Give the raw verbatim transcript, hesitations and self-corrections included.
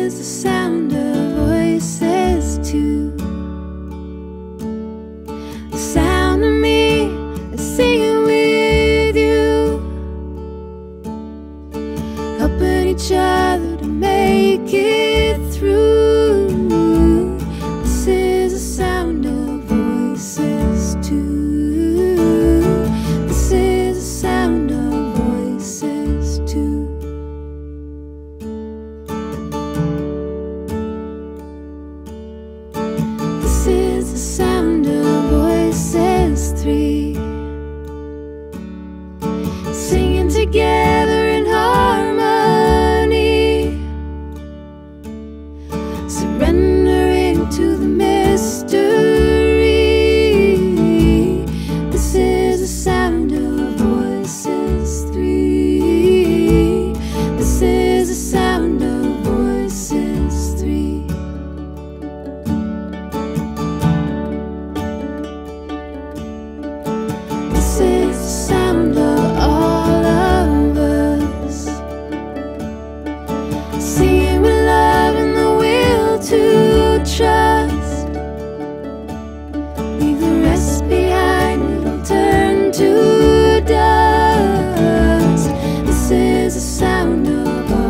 is the sound of voices too. The sound of me is singing with you, helping each other to make it through. This is the sound of voices too. This is the sound of voices too. This is the sound of voices three, singing together in harmony, surrendering to the mystery. This is the sound of voices three. This is the sound of voices three. This is the sound of all of us, singing with love and the will to trust. Leave the rest behind, it'll turn to dust. This is the sound of all